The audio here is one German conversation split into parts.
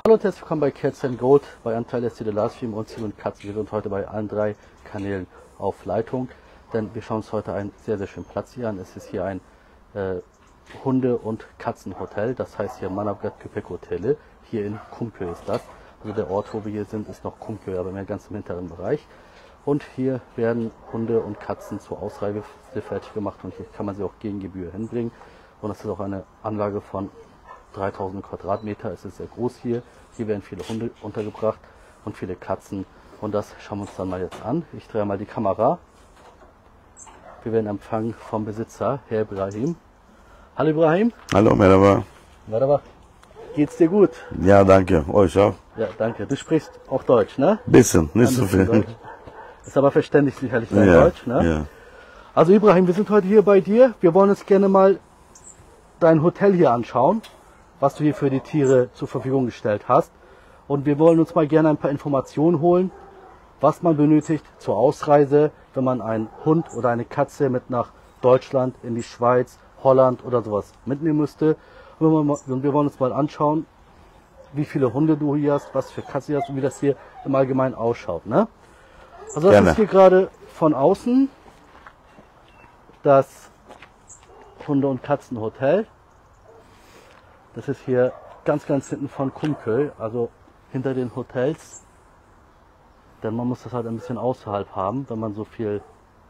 Hallo und herzlich willkommen bei Cats and Gold, bei Anteil der Livestream und Ziel und Katzen. Wir sind heute bei allen 3 Kanälen auf Leitung, denn wir schauen uns heute einen sehr, sehr schönen Platz hier an. Es ist hier ein Hunde- und Katzenhotel, das heißt hier Manavgat Köpek Hotele. Hier in Kumköy ist das. Also der Ort, wo wir hier sind, ist noch Kumköy, aber mehr ganz im hinteren Bereich. Und hier werden Hunde und Katzen zur Ausreise fertig gemacht und hier kann man sie auch gegen Gebühr hinbringen. Und das ist auch eine Anlage von 3000 Quadratmeter. Es ist sehr groß hier. Hier werden viele Hunde untergebracht und viele Katzen. Und das schauen wir uns dann mal jetzt an. Ich drehe mal die Kamera. Wir werden empfangen vom Besitzer, Herr Ibrahim. Hallo Ibrahim. Hallo, Merhaba. Merhaba. Geht's dir gut? Ja, danke. Euch auch? Ja, danke. Du sprichst auch Deutsch, ne? Bisschen, nicht so viel. Deutsch. Ist aber verständlich sicherlich dein Deutsch, ne? Ja. Also Ibrahim, wir sind heute hier bei dir. Wir wollen uns gerne mal dein Hotel hier anschauen, was du hier für die Tiere zur Verfügung gestellt hast. Und wir wollen uns mal gerne ein paar Informationen holen, was man benötigt zur Ausreise, wenn man einen Hund oder eine Katze mit nach Deutschland, in die Schweiz, Holland oder sowas mitnehmen müsste. Und wir wollen uns mal anschauen, wie viele Hunde du hier hast, was für Katze du hast und wie das hier im Allgemeinen ausschaut. Ne? Also das ist hier gerade von außen das Hunde- und Katzenhotel. Das ist hier ganz hinten von Kumköy, also hinter den Hotels. Denn man muss das halt ein bisschen außerhalb haben, wenn man so viel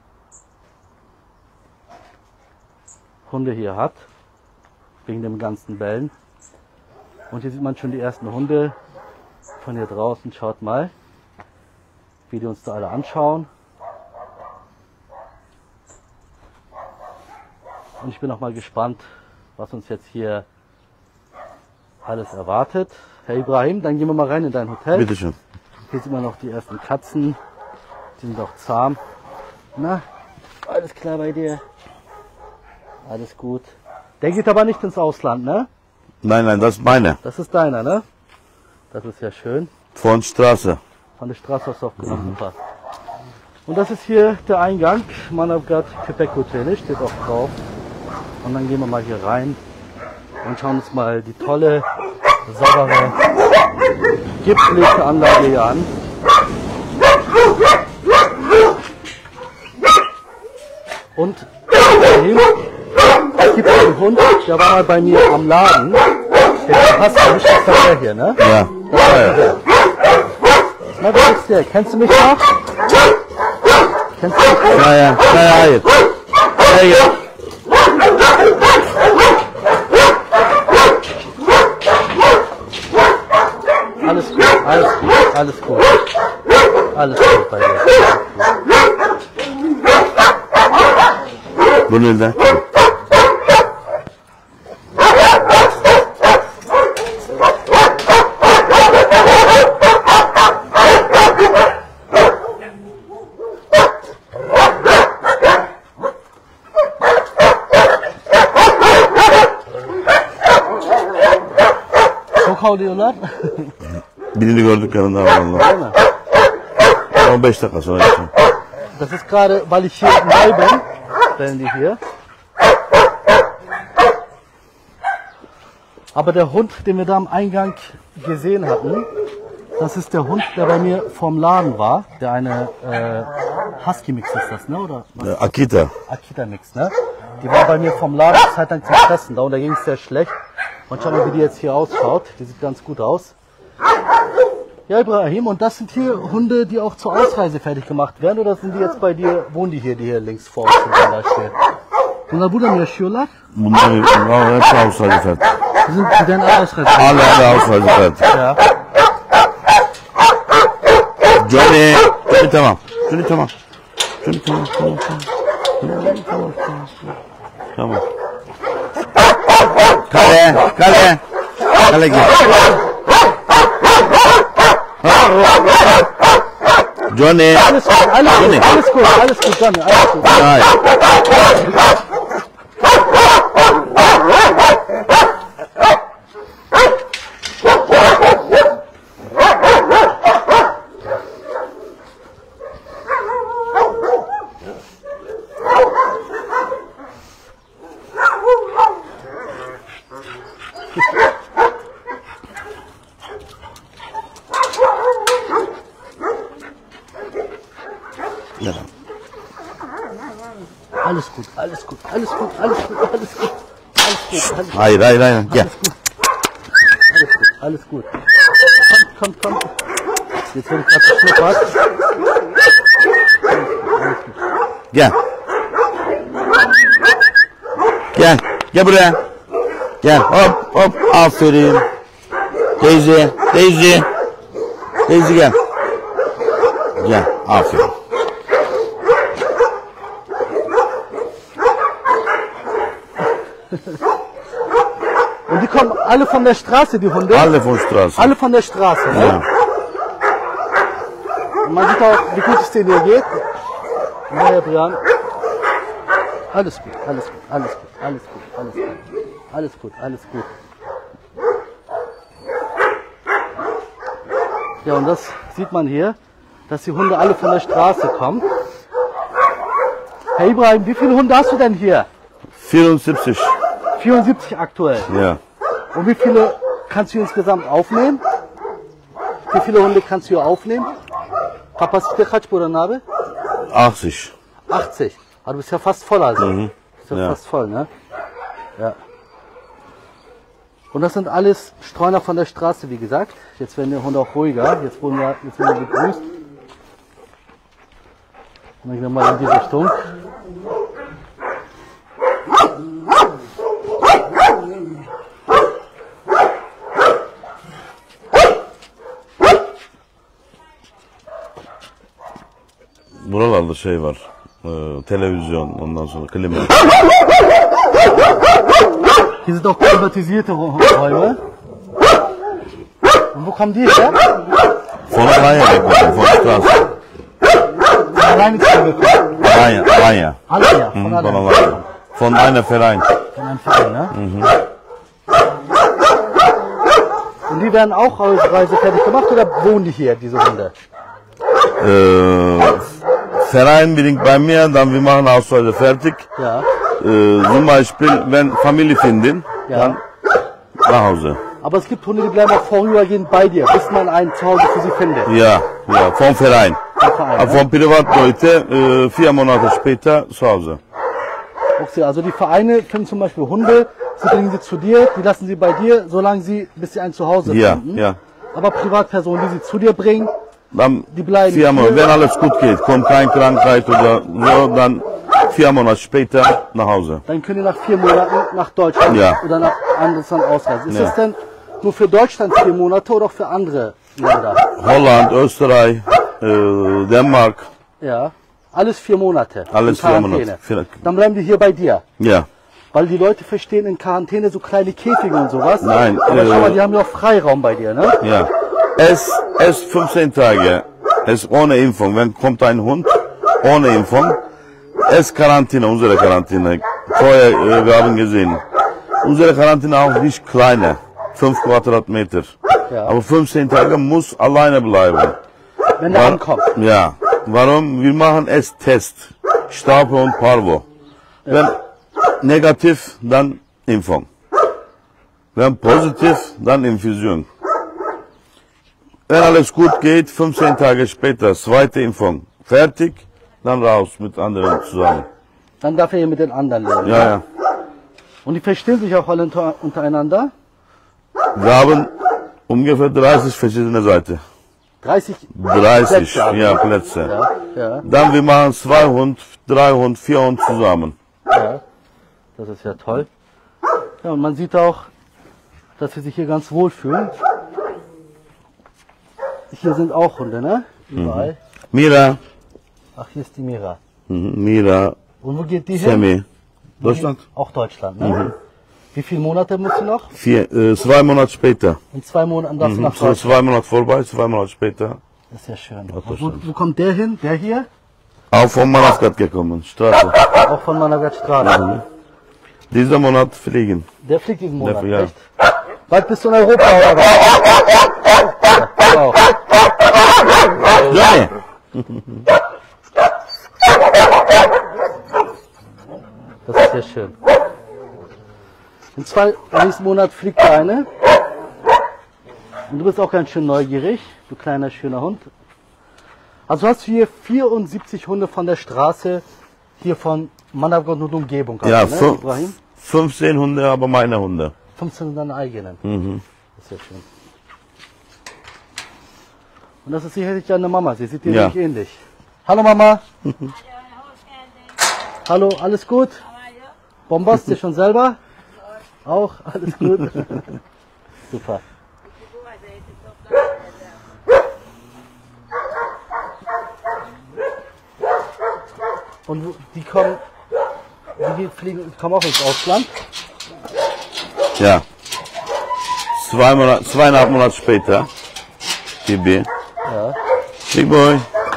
Hunde hier hat, wegen dem ganzen Bellen. Und hier sieht man schon die ersten Hunde von hier draußen. Schaut mal, wie die uns da alle anschauen. Und ich bin auch mal gespannt, was uns jetzt hier alles erwartet. Herr Ibrahim, dann gehen wir mal rein in dein Hotel. Bitte schön. Hier sieht man noch die ersten Katzen. Die sind auch zahm. Na, alles klar bei dir? Alles gut. Der geht aber nicht ins Ausland, ne? Nein, das ist meine. Das ist deiner, ne? Das ist ja schön. Von Straße. Von der Straße aus aufgenommen, super. Und das ist hier der Eingang. Manavgat Köpek Hotel, steht auch drauf. Und dann gehen wir mal hier rein und schauen uns mal die tolle, saubere, gepflegte Anlage hier an. Und es gibt einen Hund, der war mal bei mir am Laden. Der passt nicht, das ist der hier, ne? Ja. Na, wer ist der? Kennst du mich noch? Kennst du mich noch? Ja. Alles gut. Alles gut bei dir. Bu ne? Çok havlıyorlar. Birini gördük yanında Değil vallahi. mi? 15 dakika sonra geçeceğim. Das ist gerade, weil ich hier neu bin, stellen die hier. Aber der Hund, den wir da am Eingang gesehen hatten, das ist der Hund, der bei mir vom Laden war. Der eine Husky-Mix ist das, ne? Oder was? Akita. Akita-Mix, ne? Die war bei mir vom Laden Zeit lang zum Fressen da und da ging es sehr schlecht. Und schau mal, wie die jetzt hier ausschaut. Die sieht ganz gut aus. Ja, Ibrahim, und das sind hier Hunde, die auch zur Ausreise fertig gemacht werden, oder sind die jetzt bei dir, wohnen die hier links vor uns zum Beispiel? Bunlar burada mı yaşıyorlar? Bunlar hepsi Avustralya. Die werden alle Ausreise. Alle Avustralya. Ja. Johnny tamam. Johnny tamam. Tamam. Kale gel. Johnny. Alles gut, Johnny, alles gut, Johnny, alles gut. Nein. Alles gut, alles gut, alles gut, alles gut, alles gut. Alles gut, alles gut. Hayır hayır hayır. Gel. Alles gut, alles gut. Komm, komm, komm. Jetzt wird gerade geschnuppert. Gel. Gel. Gel buraya. Gel. Hop hop. Aferin. Daisy. Daisy. Daisy gel. Gel. Aferin. Und die kommen alle von der Straße, die Hunde? Alle von Straße. Alle von der Straße, ne? Ja. Und man sieht auch, wie gut es denen hier geht. Naja, Brian. Alles gut, alles gut, alles gut, alles gut, alles gut. Alles gut, alles gut. Ja, und das sieht man hier, dass die Hunde alle von der Straße kommen. Herr Ibrahim, wie viele Hunde hast du denn hier? 74. 74 aktuell. Ja. Und wie viele kannst du insgesamt aufnehmen? Wie viele Hunde kannst du hier aufnehmen? Kapasite kaç buranın abi? 80. 80. Aber du bist ja fast voll also. Mhm. Bist ja, Ja. fast voll, ne? Ja. Und das sind alles Streuner von der Straße, wie gesagt. Jetzt werden die Hunde auch ruhiger. Jetzt wurden wir begrüßt. Dann gehen wir mal in die Richtung. Buralarda şey var. Televizyon, ondan sonra klima. Hier sind auch klimatisierte Räume. Und wo kommen die her? Von Alanya gekommen, von Straße. Von alleine gekommen. Alanya, Alanya. Alanya, von Von Alanya. Alanya. Von einem Verein. Von einem Verein, ne? Und die werden auch Ausreise fertig gemacht oder wohnen die hier, diese Hunde? Verein bringt bei mir, dann wir machen Ausreise fertig. Ja. Zum Beispiel, wenn Familie finden, Ja. dann nach Hause. Aber es gibt Hunde, die bleiben auch vorübergehend bei dir, bis man ein Zuhause für sie findet. Ja, ja, vom Verein. Vom Verein, Aber ne? von Privatleute 4 Monate später zu Hause. Okay, also die Vereine finden zum Beispiel Hunde, sie bringen sie zu dir, die lassen sie bei dir, bis sie ein Zuhause Ja, finden. ja. Aber Privatpersonen, die sie zu dir bringen, Dann die bleiben 4 Monate, hier. wenn alles gut geht, kommt keine Krankheit oder so, dann 4 Monate später nach Hause. Dann können die nach 4 Monaten nach Deutschland Ja. oder nach anderes Land ausreisen. Ist Ja. das denn nur für Deutschland 4 Monate oder auch für andere Länder? Holland, Österreich, Dänemark, Ja. Alles 4 Monate. alles in 4 Quarantäne. Monate. Dann bleiben die hier bei dir. Ja, Weil die Leute verstehen in Quarantäne so kleine Käfige und sowas. Nein, Aber schau mal, die haben ja auch Freiraum bei dir, ne? ja. Es 15 Tage, es ohne Impfung. Wenn kommt ein Hund ohne Impfung, es Quarantäne, unsere Quarantäne. Vorher, wir haben gesehen, unsere Quarantäne auch nicht kleiner, 5 Quadratmeter. Ja. Aber 15 Tage muss alleine bleiben. Wenn der ankommt. Ja, warum? Wir machen es Test, Staub und Parvo. Wenn negativ, dann Impfung. Wenn positiv, dann Infusion. Wenn alles gut geht, 15 Tage später, zweite Impfung. Fertig, dann raus mit anderen zusammen. Dann darf er hier mit den anderen leben. Ja, ja. Und die verstehen sich auch alle untereinander. Wir haben ungefähr 30 verschiedene Seiten. 30 30, Plätze haben ja, wir. Plätze. Ja, ja, Dann wir machen 2 Hund, 3 Hund, 4 Hund zusammen. ja. Das ist ja toll. Ja, und man sieht auch, dass sie sich hier ganz wohl fühlen. Hier sind auch Hunde, ne? Überall. Mira, Ach, hier ist die Mira. Mira, Und wo geht die hin? Semi. Deutschland? Auch Deutschland, ne? Wie viele Monate musst du noch? 2 Monate später. In 2 Monaten darfst du nach So Deutschland. 2 Monate vorbei, 2 Monate später. Das ist ja schön. Nach Wo, Deutschland. wo kommt der hin? Der hier? Auch von Manaskat gekommen, Straße. Auch von Managastraße. Dieser Monat fliegen. Der fliegt diesen Monat, Ja. echt? Bald bist du in Europa, oder was? Ja, auch. Johnny! Das ist sehr schön. Im nächsten Monat fliegt der eine. Und du bist auch ganz schön neugierig, du kleiner, schöner Hund. Also hast du hier 74 Hunde von der Straße hier von Manavgat nur die Umgebung. Ja, Also, ne, Ibrahim? 15 Hunde, aber meine Hunde. 15 sind deine eigenen. Mhm. Das ist ja schön. Und das ist sicherlich deine Mama. Sie sieht dir Ja. wirklich ähnlich. Hallo Mama. Hallo, alles gut? Bombast ihr schon selber? Auch? Alles gut? Super. Und die kommen, kommen auch ins Ausland? Ja. 2,5 Monate später. Bibi. Ja. Big Boy.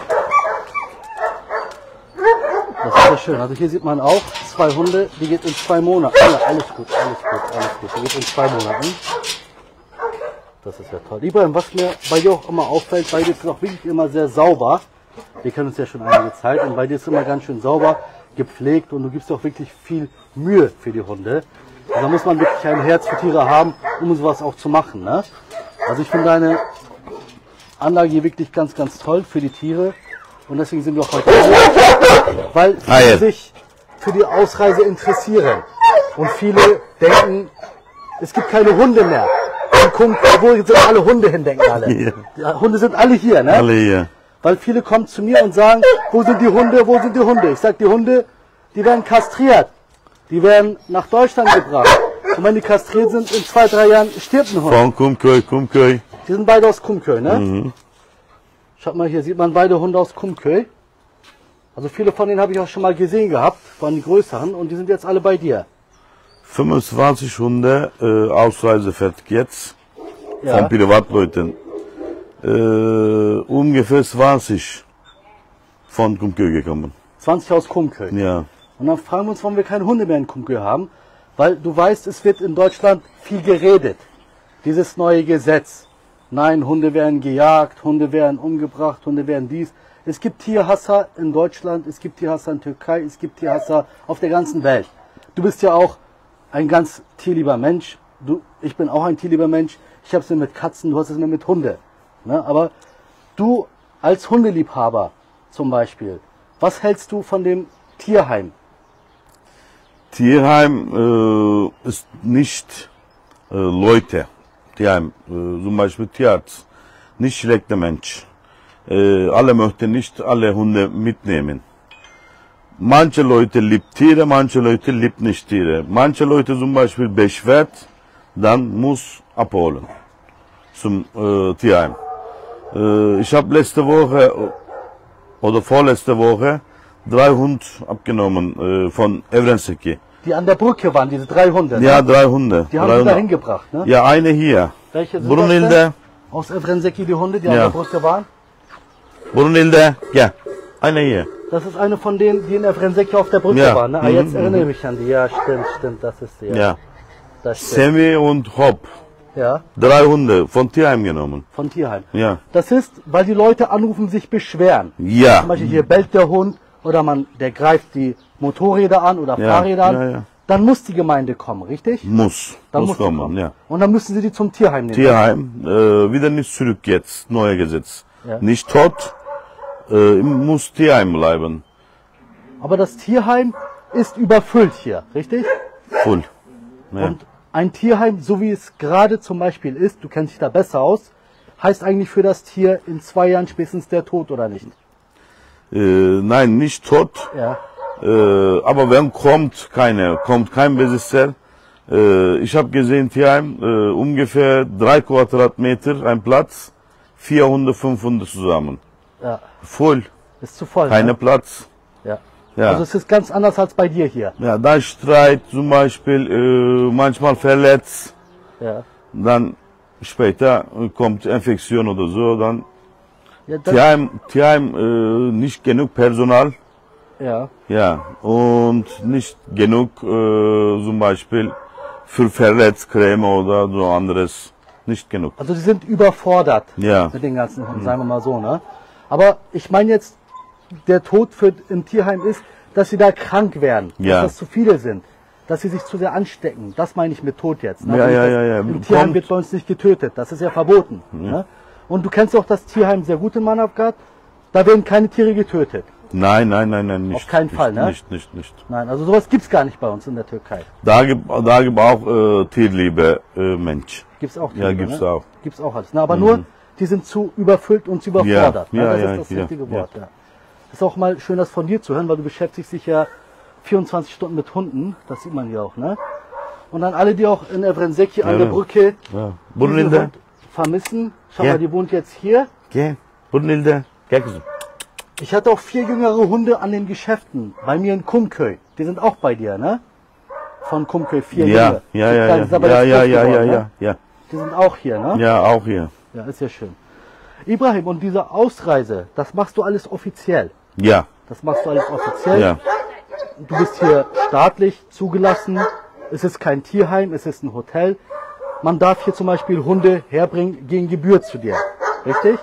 Das ist sehr schön. Also hier sieht man auch 2 Hunde, die geht in 2 Monaten. Ja, alles gut, alles gut, alles gut. Die geht in 2 Monaten. Das ist ja toll. Ibrahim, was mir bei dir auch immer auffällt, bei dir ist es auch wirklich immer sehr sauber. Wir kennen uns ja schon einige Zeit und bei dir ist es immer ganz schön sauber, gepflegt und du gibst auch wirklich viel Mühe für die Hunde. Also da muss man wirklich ein Herz für Tiere haben, um sowas auch zu machen. Ne? Also ich finde deine Anlage hier wirklich ganz, ganz toll für die Tiere und deswegen sind wir auch heute hier, weil viele sich für die Ausreise interessieren und viele denken, es gibt keine Hunde mehr. Obwohl jetzt sind alle Hunde hin, denken alle. Ja. Die Hunde sind alle hier, ne? Alle hier. Weil viele kommen zu mir und sagen, wo sind die Hunde, wo sind die Hunde? Ich sage, die Hunde, die werden kastriert. Die werden nach Deutschland gebracht. Und wenn die kastriert sind, in 2, 3 Jahren stirbt ein Hund. Von Kumköy. Die sind beide aus Kumköy, ne? Mhm. Schaut mal, hier sieht man beide Hunde aus Kumköy. Also viele von denen habe ich auch schon mal gesehen gehabt, waren die größeren und die sind jetzt alle bei dir. 25 Hunde, ausreisefertig jetzt. Ja. Von Privatleuten. Ungefähr 20 von Kumköy gekommen. 20 aus Kumköy. Ja. Und dann fragen wir uns, warum wir keine Hunde mehr in Kumköy haben. Weil du weißt, es wird in Deutschland viel geredet. Dieses neue Gesetz. Nein, Hunde werden gejagt, Hunde werden umgebracht, Hunde werden dies. Es gibt Tierhasser in Deutschland, es gibt Tierhasser in Türkei, es gibt Tierhasser auf der ganzen Welt. Du bist ja auch ein ganz tierlieber Mensch. Ich bin auch ein tierlieber Mensch. Ich habe es mir mit Katzen, du hast es mir mit Hunde. Ne? Aber du als Hundeliebhaber zum Beispiel, was hältst du von dem Tierheim? Tierheim ist nicht Leute. Tierheim, zum Beispiel Tierarzt, nicht schlechter Mensch. Alle möchten nicht alle Hunde mitnehmen. Manche Leute lieben Tiere, manche Leute lieben nicht Tiere. Manche Leute zum Beispiel beschwert, dann muss abholen zum Tierheim. Ich habe letzte Woche oder vorletzte Woche 3 Hunde abgenommen von Evrenseki. Die an der Brücke waren, diese 3 Hunde. Ja, ne? 3 Hunde. Die haben sie da hingebracht, ne? Ja, eine hier. Welche sind Brunhilde. das denn? Aus Evrenseki die Hunde, die an Ja. der Brücke waren? Brunhilde, ja, eine hier. Das ist eine von denen, die in Evrenseki auf der Brücke Ja. waren. Ne? Ah, jetzt erinnere ich mich an die. Ja, stimmt, das ist sie. Ja. Ja. Das stimmt. Semi und Hop. Ja, 3 Hunde von Tierheim genommen. von Tierheim. Ja. Das ist, weil die Leute anrufen, sich beschweren. Ja. Zum Beispiel hier bellt der Hund oder der greift die Motorräder an oder Ja, Fahrräder an. ja, ja. Dann muss die Gemeinde kommen, richtig? Muss. Dann muss die kommen, ja. Und dann müssen sie die zum Tierheim nehmen. Tierheim, wieder nicht zurück jetzt, neues Gesetz. Ja. Nicht tot, muss Tierheim bleiben. Aber das Tierheim ist überfüllt hier, richtig? Voll. Ja. Und ein Tierheim, so wie es gerade zum Beispiel ist, du kennst dich da besser aus, heißt eigentlich für das Tier in 2 Jahren spätestens der Tod, oder nicht? Nein, nicht tot. Ja. Aber wenn kommt kein Besitzer. Ich habe gesehen, Tierheim, ungefähr 3 Quadratmeter, ein Platz, 4 Hunde, 5 Hunde zusammen. Ja. Voll, Ist zu voll. keiner Ne? Platz. Ja. Ja. Also es ist ganz anders als bei dir hier. Ja, dann Streit zum Beispiel, manchmal verletzt, Ja. dann später kommt Infektion oder so, dann Ja, das, Tierheim nicht genug Personal, ja. ja, und nicht genug zum Beispiel für Verletzcreme oder so anderes, nicht genug. Also die sind überfordert Ja. mit den ganzen Hunden, sagen wir mal so. Ne? Aber ich meine jetzt, der Tod im Tierheim ist, dass sie da krank werden, Ja. dass das zu viele sind, dass sie sich zu sehr anstecken. Das meine ich mit Tod jetzt. Ne? Ja, Also ja, das, ja, ja. Im Tierheim Kommt- wird bei uns nicht getötet, das ist ja verboten. Ne? Und du kennst auch das Tierheim sehr gut in Manavgat, da werden keine Tiere getötet. Nein, nein, nein, nein, nicht. Auf keinen Fall, ne? Nicht. Nein, also sowas gibt's gar nicht bei uns in der Türkei. Da gibt auch Tierliebe, Mensch. Gibt's auch. Ja, Tiere, gibt's ne? auch. Gibt's auch alles. Na, aber nur, die sind zu überfüllt und zu überfordert. Ja, ne? Das ja, ist das ja, richtige ja. Wort. Ja. Ist auch mal schön, das von dir zu hören, weil du beschäftigst dich ja 24 Stunden mit Hunden. Das sieht man hier auch, ne? Und dann alle, die auch in Evrenseki an der Brücke Ja. diesen Burnilde. Hund vermissen. Schau Ja. mal, die wohnt jetzt hier. Gel. Burnilde. Gel kızım. Ich hatte auch 4 jüngere Hunde an den Geschäften. Bei mir in Kumköy. Die sind auch bei dir, ne? Von Kumköy, 4 Ja, Junge. ja, Die ja, Kleinen sind aber ja, jetzt ja, groß ja, geworden, ja, ne? ja. Die sind auch hier, ne? Ja, auch hier. Ja, ist ja schön. Ibrahim, und diese Ausreise, das machst du alles offiziell. Ja, Das machst du alles offiziell. ja. Du bist hier staatlich zugelassen. Es ist kein Tierheim, es ist ein Hotel. Man darf hier zum Beispiel Hunde herbringen gegen Gebühr zu dir. Richtig?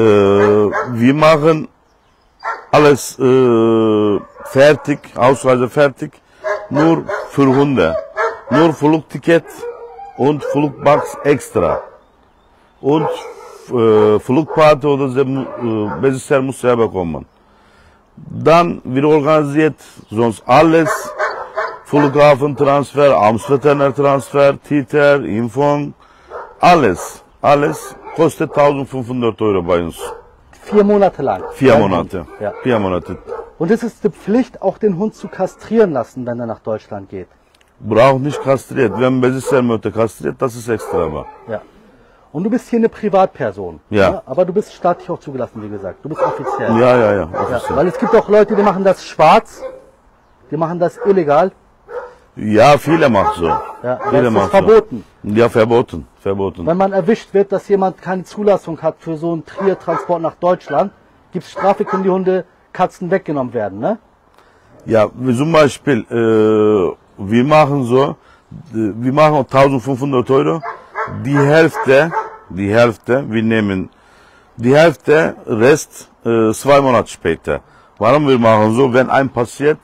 Wir machen alles fertig, Ausreise fertig, nur für Hunde. Nur Flugticket und Flugbox extra. Und Flugkarte oder Besitzer muss selber kommen. Dann wird organisiert sonst alles. Flughafentransfer, Amtsveterinärtransfer, Titer, Impfung, alles. Alles kostet 1500 € bei uns. 4 Monate lang. 4 Monate. Ja. 4 Monate. Und es ist die Pflicht, auch den Hund zu kastrieren lassen, wenn er nach Deutschland geht. Braucht nicht kastriert. Wenn Besitzer möchte kastriert, das ist extra. Aber. Ja. Und du bist hier eine Privatperson. Ja. Ne? Aber du bist staatlich auch zugelassen, wie gesagt. Du bist offiziell. Ja, Ja, offiziell. weil es gibt auch Leute, die machen das schwarz, die machen das illegal. Ja, viele machen so. Ja, aber Viele es ist machen verboten. So. Ja, verboten. Verboten. Wenn man erwischt wird, dass jemand keine Zulassung hat für so einen Tiertransport nach Deutschland, gibt es Strafe, können die Hunde, Katzen weggenommen werden, ne? Ja, wie zum Beispiel, wir machen so, wir machen 1500 €. Die Hälfte, wir nehmen die Hälfte, Rest 2 Monate später. Warum wir machen so, wenn ein passiert,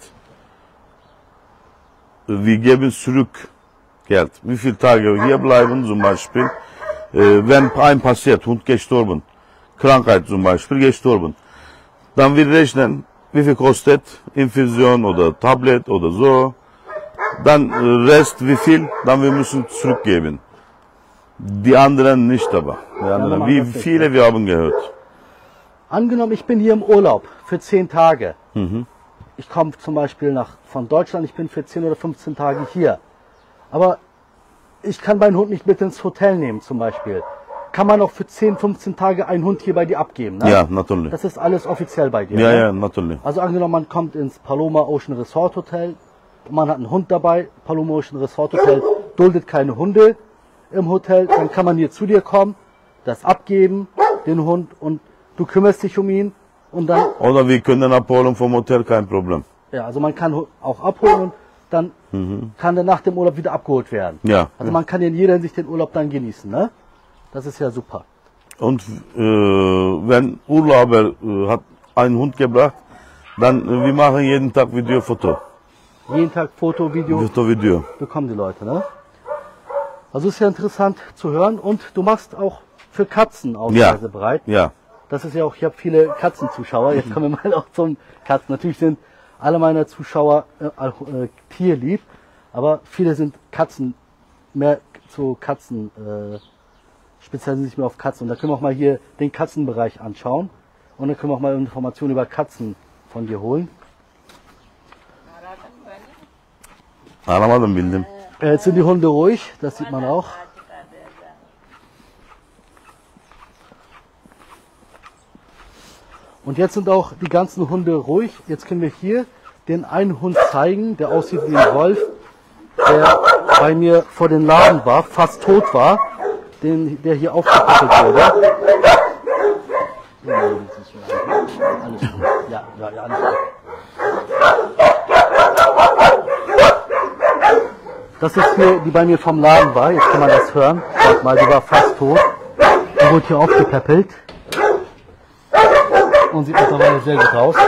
wir geben zurück Geld. Wie viele Tage hier bleiben zum Beispiel, wenn ein passiert, Hund gestorben, Krankheit zum Beispiel gestorben, dann wir rechnen, wie viel kostet Infusion oder Tablet oder so, dann Rest wie viel, dann wir müssen zurückgeben. Die anderen nicht aber. Die anderen, wie viele wir haben gehört. Angenommen, ich bin hier im Urlaub für 10 Tage. Ich komme zum Beispiel von Deutschland, ich bin für 10 oder 15 Tage hier. Aber ich kann meinen Hund nicht mit ins Hotel nehmen zum Beispiel. Kann man auch für 10, 15 Tage einen Hund hier bei dir abgeben, ne? Ja, natürlich. Das ist alles offiziell bei dir. Ja, ne? ja, natürlich. Also angenommen, man kommt ins Paloma Ocean Resort Hotel, man hat einen Hund dabei, Paloma Ocean Resort Hotel duldet keine Hunde im Hotel, dann kann man hier zu dir kommen, das abgeben, den Hund, und du kümmerst dich um ihn und dann, Oder wir können abholen vom Hotel, kein Problem. ja, also man kann auch abholen und dann kann er nach dem Urlaub wieder abgeholt werden. Ja. Also man kann in jeder Hinsicht den Urlaub dann genießen, ne? Das ist ja super. Und wenn Urlauber hat einen Hund gebracht, dann wir machen jeden Tag Video, Foto. Jeden Tag Foto, Video Video. bekommen die Leute, ne? Also ist ja interessant zu hören, und du machst auch für Katzen Ausreise bereit. Ja. Das ist ja auch, ich habe viele Katzenzuschauer. Jetzt kommen wir mal auch zum Katzen. Natürlich sind alle meiner Zuschauer tierlieb, aber viele sind Katzen, mehr zu Katzen, spezialisieren sich mehr auf Katzen. Und da können wir auch mal hier den Katzenbereich anschauen. Und dann können wir auch mal Informationen über Katzen von dir holen. Anlamadım, bildim. Jetzt sind die Hunde ruhig, das sieht man auch. Und jetzt sind auch die ganzen Hunde ruhig. Jetzt können wir hier den einen Hund zeigen, der aussieht wie ein Wolf, der bei mir vor den Laden war, fast tot war, der hier aufgepäppelt wurde. Alles gut. Ja, alles gut. Das ist hier, die bei mir vom Laden war. Jetzt kann man das hören. Schaut mal, die war fast tot. Die wurde hier aufgepäppelt. Und sieht mittlerweile sehr gut aus.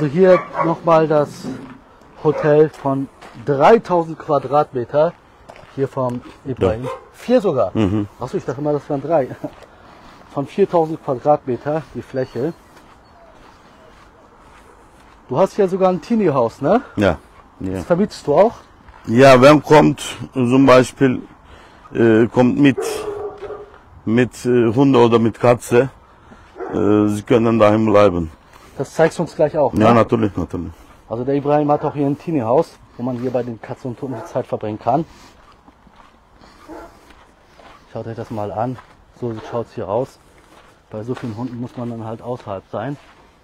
Also hier nochmal das Hotel von 3000 Quadratmeter. Hier vom Ibrahim. 4 sogar. Achso, ich dachte mal, das waren 3. Von 4000 Quadratmeter die Fläche. Du hast hier sogar ein Teenie-Haus, ne? Ja. Ja. Das vermietest du auch? Ja, wenn kommt zum Beispiel kommt mit Hunde oder mit Katze, sie können daheim bleiben. Das zeigst du uns gleich auch, ne? Ja, natürlich, natürlich. Also der Ibrahim hat auch hier ein Teenie-Haus, wo man hier bei den Katzen und Hunden die Zeit verbringen kann. Schaut euch das mal an. So schaut es hier aus. Bei so vielen Hunden muss man dann halt außerhalb sein.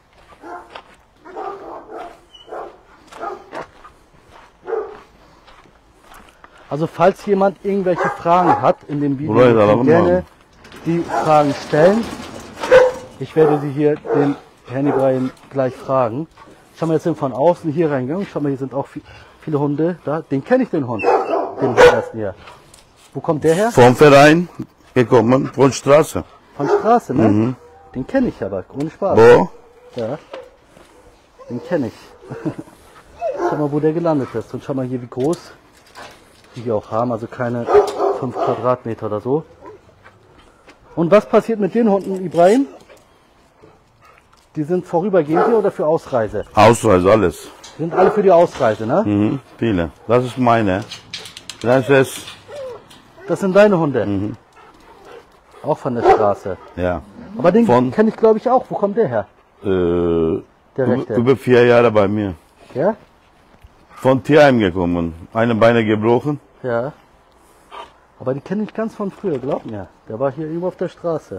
Also falls jemand irgendwelche Fragen hat in dem Video, kann gerne die Fragen stellen. Ich werde sie hier den Herrn Ibrahim gleich fragen. Schauen wir jetzt von außen hier reingegangen. Schau mal, hier sind auch viele Hunde da. Den kenne ich, den Hund. Den ersten hier. Wo kommt der her? Vom Verein gekommen, von Straße. Von Straße, ne? Den kenne ich aber, ohne Spaß. Wo? Ja. Den kenne ich. Schau mal, wo der gelandet ist. Und schau mal hier, wie groß die wir auch haben. Also keine 5 Quadratmeter oder so. Und was passiert mit den Hunden, Ibrahim? Die sind vorübergehend hier oder für Ausreise? Ausreise, alles. Die sind alle für die Ausreise, ne? Viele. Das ist meine. Das ist, Das sind deine Hunde? Auch von der Straße? ja. Aber den kenne ich, glaube ich, auch. Wo kommt der her? Der rechte. Über 4 Jahre bei mir. Ja? Von Tierheim gekommen. Eine Beine gebrochen. Ja. Aber die kenne ich ganz von früher, glaub mir. Der war hier irgendwo auf der Straße.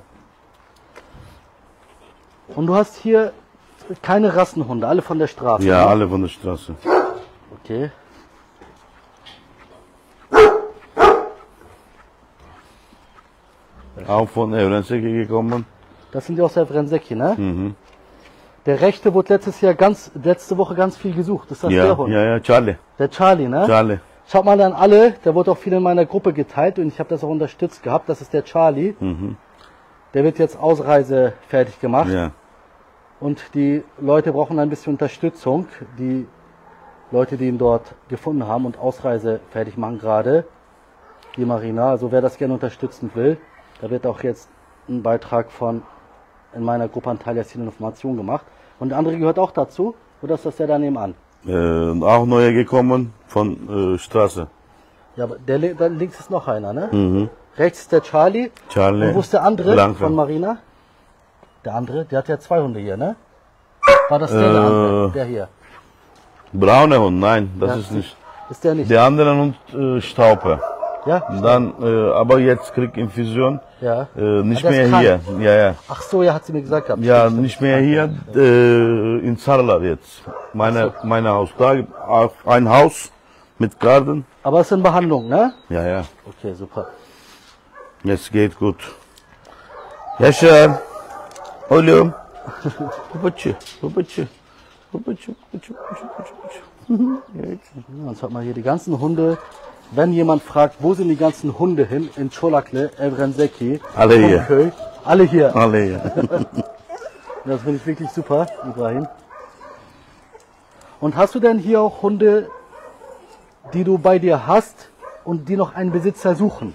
Und du hast hier keine Rassenhunde, alle von der Straße? Ja, ne? alle von der Straße. Okay. Auch von Evrenseki gekommen. Das sind die aus der Vrenseki, ne? Der rechte wurde letzte Woche ganz viel gesucht. Ist das Ja, der Hund? ja, Charlie. Der Charlie, ne? Charlie. Schaut mal an alle, der wurde auch viel in meiner Gruppe geteilt und ich habe das auch unterstützt gehabt. Das ist der Charlie. Der wird jetzt Ausreise fertig gemacht. Ja. Und die Leute brauchen ein bisschen Unterstützung. Die Leute, die ihn dort gefunden haben und Ausreise fertig machen gerade. Die Marina. Also wer das gerne unterstützen will, da wird auch jetzt ein Beitrag von in meiner Gruppe an Talia-Ziel Information gemacht. Und der andere gehört auch dazu? Oder ist das der da nebenan? Auch neue gekommen von Straße. Ja, aber da links ist noch einer, ne? Rechts ist der Charlie. Charlie. Und wo ist der andere Blanca. von Marina? Der andere, der hat ja 2 Hunde hier, ne? War das der andere? Der hier? Braune Hund, nein, das Ja. ist nicht. Ist der nicht? Der andere Hund Staupe. Ja? Dann, aber jetzt kriegt Infusion. Ja. Nicht Ah, der mehr ist hier. Ja, ja. Ach so, ja, hat sie mir gesagt gehabt. Ja, Stimmt, nicht mehr hier. In Sarlar jetzt. Meine Haus. Da gibt auch ein Haus mit Garten. Aber es ist in Behandlung, ne? Ja, ja. Okay, super. Jetzt geht gut. Yaşar. Oğlum. Babacı. Babacı. Babacı. Babacı. Ja, und schaut mal hier die ganzen Hunde. Wenn jemand fragt, wo sind die ganzen Hunde hin? In Çolaklı, Evrenseki, Alle hier. Kumköy. Alle hier. Alle hier. Das finde ich wirklich super, Ibrahim. Und hast du denn hier auch Hunde, die du bei dir hast und die noch einen Besitzer suchen?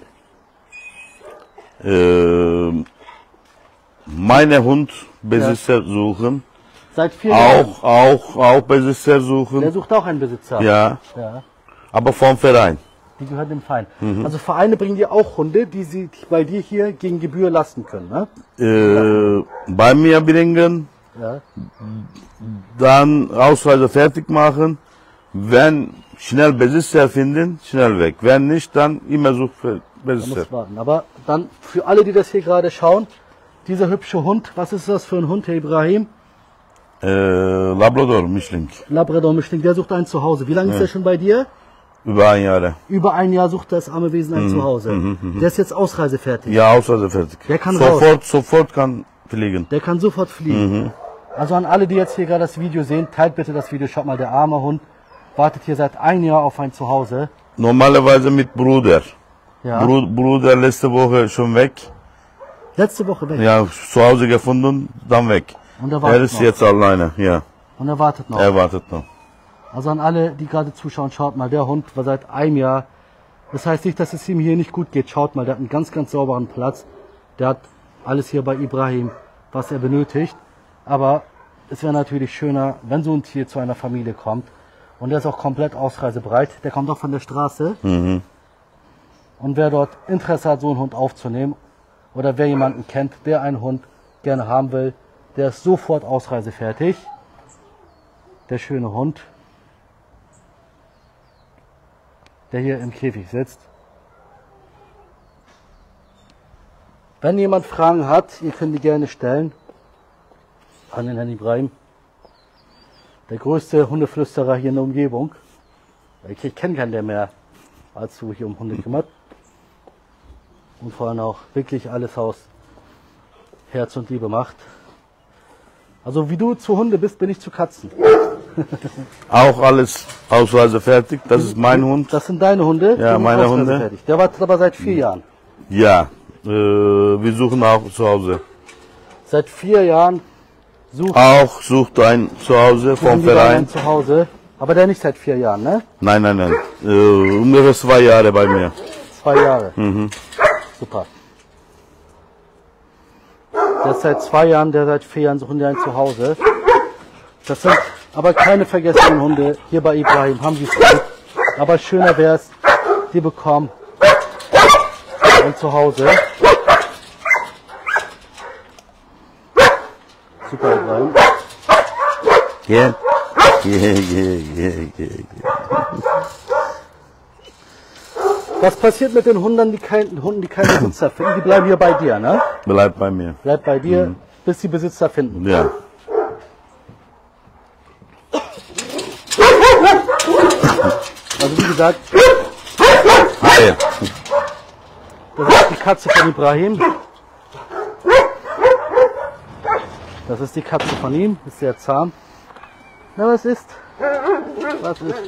Meine Hundbesitzer suchen. Seit 4 Jahren. Auch Besitzer Der suchen. sucht auch einen Besitzer. Ja. Ja. Aber vom Verein. Die gehören dem Verein. Also Vereine bringen dir auch Hunde, die sie bei dir hier gegen Gebühr lasten können, ne? Bei mir bringen, Ja. dann Ausreise fertig machen. Wenn schnell Besitzer finden, schnell weg. Wenn nicht, dann immer sucht für Da Besitzer. muss warten. Aber dann für alle, die das hier gerade schauen, dieser hübsche Hund, was ist das für ein Hund, Herr Ibrahim? Labrador Mischling. Labrador Mischling, der sucht ein Zuhause. Wie lange ist der schon bei dir? Über 1 Jahr. Über ein Jahr sucht das arme Wesen ein Zuhause. Der ist jetzt ausreisefertig. Ja, Ausreise fertig. Der kann sofort kann fliegen. Der kann sofort fliegen. Also an alle, die jetzt hier gerade das Video sehen, teilt bitte das Video. Schaut mal, der arme Hund wartet hier seit 1 Jahr auf ein Zuhause. Normalerweise mit Bruder. Ja. Bruder letzte Woche schon weg. Letzte Woche weg. Ja, zu Hause gefunden, dann weg. Und er Er wartet ist noch. jetzt alleine, ja. Und er wartet noch. Er wartet noch. Also an alle, die gerade zuschauen, schaut mal, der Hund war seit einem Jahr. Das heißt nicht, dass es ihm hier nicht gut geht. Schaut mal, der hat einen ganz, ganz sauberen Platz. Der hat alles hier bei Ibrahim, was er benötigt. Aber es wäre natürlich schöner, wenn so ein Tier zu einer Familie kommt. Und der ist auch komplett ausreisebereit. Der kommt auch von der Straße. Mhm. Und wer dort Interesse hat, so einen Hund aufzunehmen, oder wer jemanden kennt, der einen Hund gerne haben will, der ist sofort ausreisefertig. Der schöne Hund, der hier im Käfig sitzt. Wenn jemand Fragen hat, ihr könnt die gerne stellen an den Herrn Ibrahim. Der größte Hundeflüsterer hier in der Umgebung. Ich kenne keinen, der mehr als du hier um Hunde kümmert. Und vor allem auch wirklich alles aus Herz und Liebe macht. Also wie du zu Hunde bist, bin ich zu Katzen. Auch alles ausreisefertig. Das ist mein Hund. Das sind deine Hunde? Ja, Die sind meine Hunde. ausreisefertig. Der wartet aber seit 4 Jahren. Ja, wir suchen auch zu Hause. Seit 4 Jahren sucht Auch sucht ein Zuhause vom Verein. zu Hause. Aber der nicht seit 4 Jahren, ne? Nein, nein, nein. Ungefähr 2 Jahre bei mir. 2 Jahre. Super. Der ist seit 2 Jahren, der seit 4 Jahren suchen die ein Zuhause. Das sind aber keine vergessenen Hunde. Hier bei Ibrahim haben sie es gut. Aber schöner wäre es, die bekommen ein Zuhause. Super, Ibrahim. Yeah. Yeah. Was passiert mit den Hunden, die keine Besitzer finden? Die bleiben hier bei dir, ne? Bleibt bei mir. Bleibt bei dir, bis die Besitzer finden. Ja. Also wie gesagt, Hi. das ist die Katze von Ibrahim. Das ist die Katze von ihm, ist sehr zahm. Na, was ist? Was ist?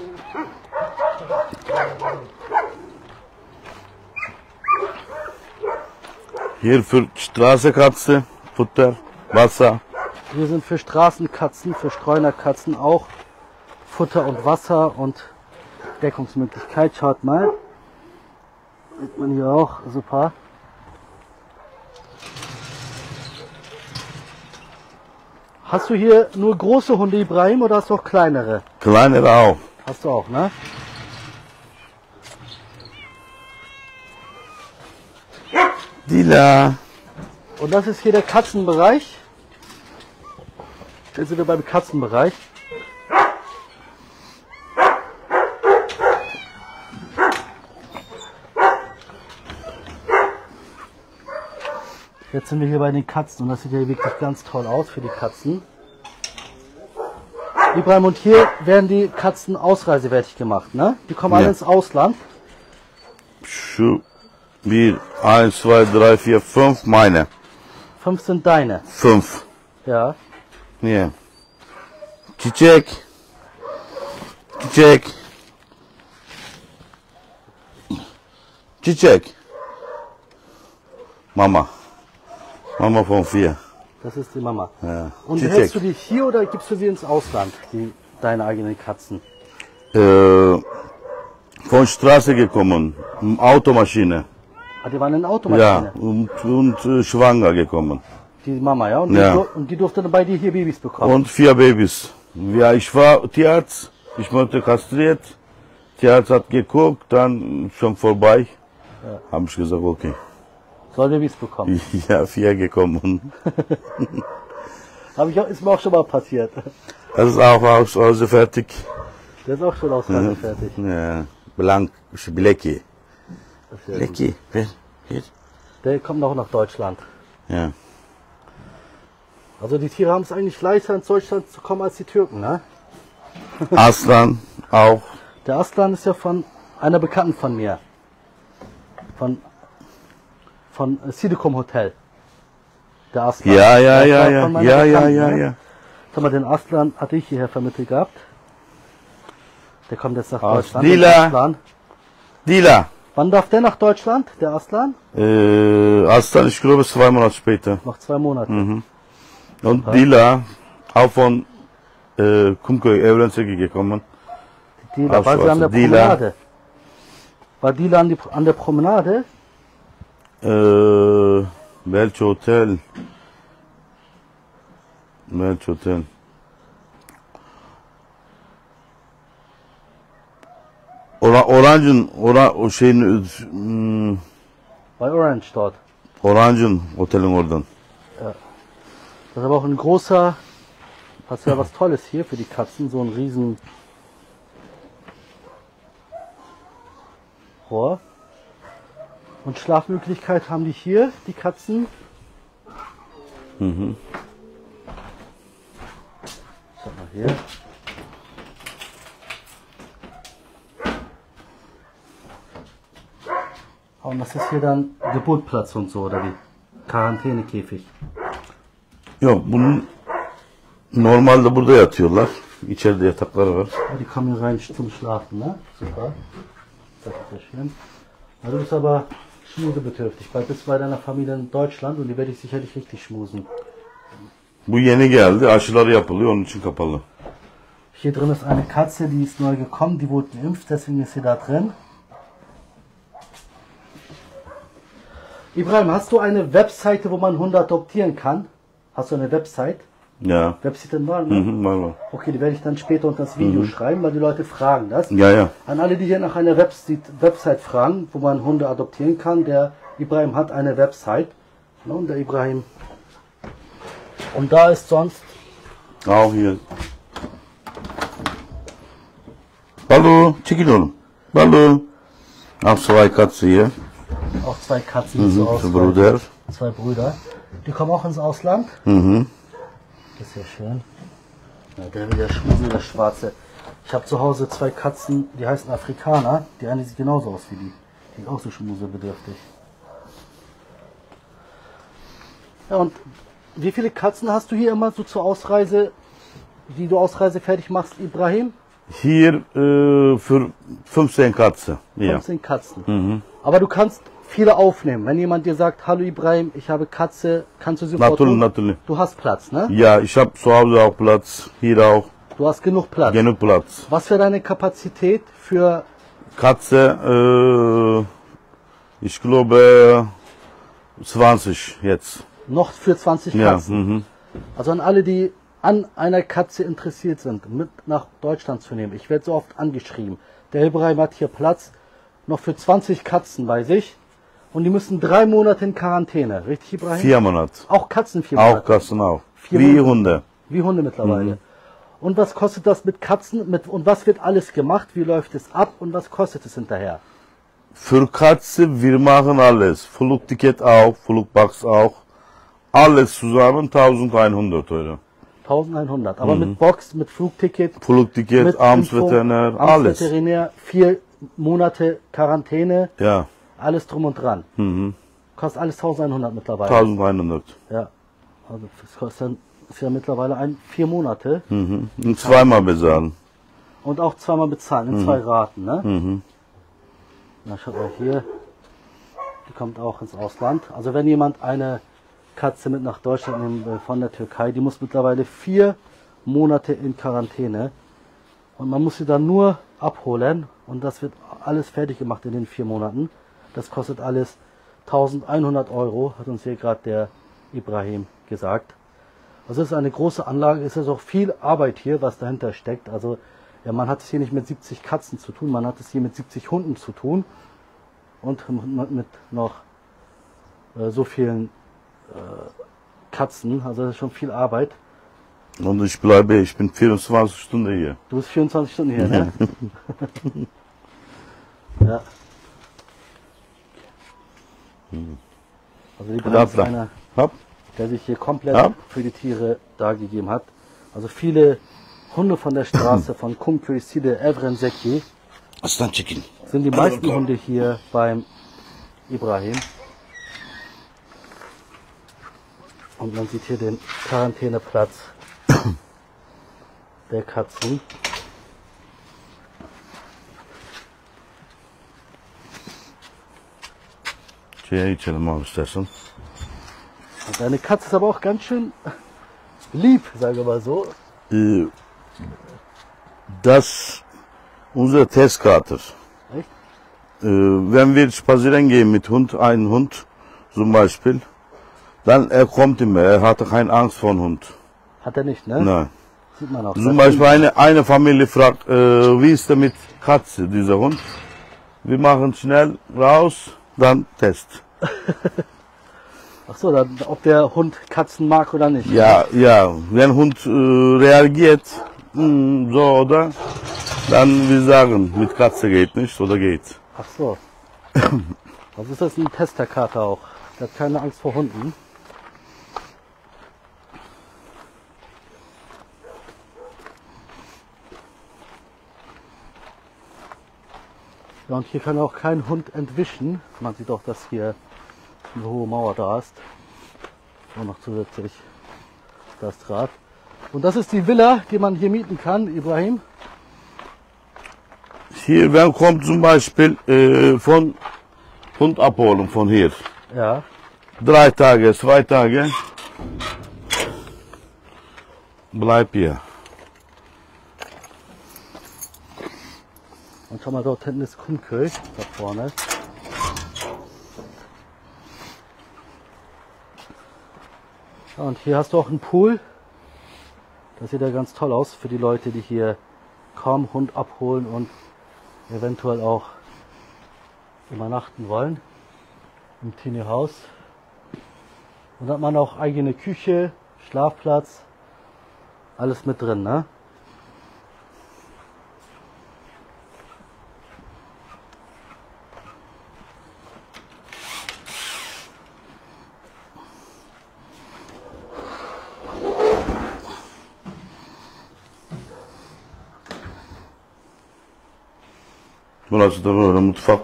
Hier für Straßenkatze, Futter, Wasser. Wir sind für Straßenkatzen, für Streunerkatzen auch Futter und Wasser und Deckungsmöglichkeit. Schaut mal. Sieht man hier auch. Super. Hast du hier nur große Hunde, Ibrahim, oder hast du auch kleinere? Kleinere auch. Hast du auch, ne? Dila. Und das ist hier der Katzenbereich. Jetzt sind wir beim Katzenbereich. Jetzt sind wir hier bei den Katzen und das sieht ja wirklich ganz toll aus für die Katzen. Ibrahim, und hier werden die Katzen ausreisefertig gemacht, ne? Die kommen alle Ja. ins Ausland. Şu 1, 1, 2, 3, 4, 5 meine. 5 sind deine. 5. Ja. Yeah. Çiçek. Çiçek. Çiçek. Mama. Mama von 4. Das ist die Mama. Ja. Und Çiçek. hältst du die hier oder gibst du sie ins Ausland, deine eigenen Katzen? Von Straße gekommen. Automaschine. Ah, die waren in der Ja. Automaschine. Und schwanger gekommen. Die Mama, ja? Und, Ja. Die durfte dann bei dir hier Babys bekommen. Und 4 Babys. Ja, ich war Tierarzt. Ich wurde kastriert. Tierarzt hat geguckt, dann schon vorbei. Ja. Habe ich gesagt, okay. Soll Babys bekommen. Ja, 4 gekommen. Ist mir auch schon mal passiert. Das ist auch aus fertig. Der ist auch schon ausreisefertig. Ja, blank, Blackie. Das ist ja gut. Blackie, wer? Hier? Der kommt auch nach Deutschland. Ja. Also die Tiere haben es eigentlich leichter ins Deutschland zu kommen als die Türken, ne? Aslan auch. Der Aslan ist ja von einer Bekannten von mir. Von Sidikum Hotel. Der Aslan. Ja. Der ist von meiner Bekannten, ne? Ja. Sag mal, den Aslan hatte ich hierher vermittelt gehabt. Der kommt jetzt nach Aus Deutschland. Dila. Der Aslan. Dila. Wann darf der nach Deutschland, der Aslan? Aslan, ich glaube 2 Monate später. Noch 2 Monate. Und Dila, auch von Kumköy Evrenseki gekommen. Dila, war sie an der Dila. Promenade? War Dila an der Promenade? Belç Hotel. Belç Hotel. O şeyin Bei Orange dort. Orange'ın otelin oradan. Das ist aber auch ein großer, hast du ja was Tolles hier für die Katzen, so ein riesen Rohr. Und Schlafmöglichkeit haben die hier, die Katzen. Schau mal hier. Und das ist hier dann Geburtplatz und so, oder wie? Quarantänekäfig. Yok, bunun normalde burada yatıyorlar. İçeride yatakları var. Ja, die kommen hier rein zum Schlafen, ne? Super. Das ist sehr schön. Ja, du bist aber schmusebedürftig, weil bist bei deiner Familie in Deutschland und die werde ich sicherlich richtig schmusen. Bu yeni geldi. Aşıları yapılıyor. Onun için kapalı. Hier drin ist eine Katze, die ist neu gekommen, die wurde geimpft, deswegen ist sie da drin. Ibrahim, hast du eine Webseite, wo man Hunde adoptieren kann? Hast du eine Website? Ya. Webseiten waren, ne? Var var. Okay, die werde ich dann später unter das Video schreiben, weil die Leute fragen das. Ya ya. An alle, die hier nach einer Website fragen, wo man Hunde adoptieren kann, der Ibrahim hat eine Website. Ne, und der Ibrahim. Und da ist sonst, Auch hier. Balu. Çekil oğlum. Balu. Auch zwei Katze hier. auch zwei Katzen, die so Zu aussehen. Bruder. Zwei Brüder. Die kommen auch ins Ausland. Mhm. Das ist ja schön. Ja, der Schmusel, der Schwarze. Ich habe zu Hause zwei Katzen, die heißen Afrikaner. Die eine sieht genauso aus wie die. Die ist auch so schmuselbedürftig. Ja, und wie viele Katzen hast du hier immer so zur Ausreise, die du ausreisefertig machst, Ibrahim? Hier für 15 Katze. Ja. 15 Katzen. Aber du kannst viele aufnehmen. Wenn jemand dir sagt, hallo Ibrahim, ich habe Katze, kannst du sie sofort Natürlich, tun? natürlich. Du hast Platz, ne? Ja, ich habe zu Hause auch Platz. Hier auch. Du hast genug Platz. Genug Platz. Was für deine Kapazität für Katze, ich glaube 20 jetzt. noch für 20 Ja. Katzen? Also an alle, die an einer Katze interessiert sind, mit nach Deutschland zu nehmen. Ich werde so oft angeschrieben. Der Ibrahim hat hier Platz noch für 20 Katzen bei sich. Und die müssen 3 Monate in Quarantäne. Richtig, Ibrahim? 4 Monate. Auch Katzen 4 Auch Monate. Katzen auch. 4 Wie Monate. Hunde. Wie Hunde mittlerweile. Und was kostet das mit Katzen? Und was wird alles gemacht? Wie läuft es ab? Und was kostet es hinterher? Für Katze, wir machen alles. Flugticket auch, Flugbox auch. Alles zusammen 1100 Euro. 1100. Aber mit Box, mit Flugticket, Flugticket, mit Amtsveterinär, Impfung, alles. Amtsveterinär, 4 Monate Quarantäne, Ja, alles drum und dran. Kostet alles 1100 mittlerweile. 1100. Ja. Also das kostet dann, ist ja mittlerweile 4 Monate Und zweimal bezahlen. und auch zweimal bezahlen in 2 Raten. Ne? Na, schaut mal hier. Die kommt auch ins Ausland. Also wenn jemand eine Katze mit nach Deutschland nimmt von der Türkei, die muss mittlerweile 4 Monate in Quarantäne. Und man muss sie dann nur abholen und das wird alles fertig gemacht in den 4 Monaten. Das kostet alles 1100 Euro, hat uns hier gerade der Ibrahim gesagt. Also es ist eine große Anlage, es ist auch viel Arbeit hier, was dahinter steckt. Also ja, man hat es hier nicht mit 70 Katzen zu tun, man hat es hier mit 70 Hunden zu tun und mit noch so vielen Katzen. Also das ist schon viel Arbeit. Und ich bin 24 Stunden hier. Du bist 24 Stunden hier, ne? Ja. Also die Ibrahim ist einer, Hop. der sich hier komplett Ja. für die Tiere dargegeben hat. Also viele Hunde von der Straße, von Kumköy, Side, Evrenseki, Aslan çekin. sind die meisten Hunde hier beim Ibrahim. Und man sieht hier den Quarantäneplatz der Katzen. Şeye içelim abi istersen. Und deine Katze ist aber auch ganz schön lieb, sage mal so. Das unsere Testkarte. Echt? Wenn wir spazieren gehen mit Hund, einen Hund zum Beispiel, dann er kommt immer, er hatte keine Angst vor dem Hund. Hat er nicht, ne? Nein. Sieht man auch. Zum Beispiel eine Familie fragt, wie ist der mit Katze, dieser Hund? Wir machen schnell raus, dann Test. Ach so, dann, ob der Hund Katzen mag oder nicht. Ja, ja, wenn Hund reagiert, so oder, dann wir sagen, mit Katze geht nicht oder geht. Ach so. Also ist das ein Testerkater auch. Der hat keine Angst vor Hunden. Ja, und hier kann auch kein Hund entwischen. Man sieht auch, dass hier eine hohe Mauer da ist. Und noch zusätzlich das Draht. Und das ist die Villa, die man hier mieten kann, Ibrahim. Hier, wer kommt zum Beispiel von Hund abholen von hier. Ja. 3 Tage, 2 Tage. Bleib hier. Und schau mal, dort hinten ist Kumköy, da vorne. Ja, und hier hast du auch einen Pool. Das sieht ja ganz toll aus für die Leute, die hier kaum Hund abholen und eventuell auch übernachten wollen. Im Tiny House. Und da hat man auch eigene Küche, Schlafplatz, alles mit drin, ne? Burası da böyle mutfak.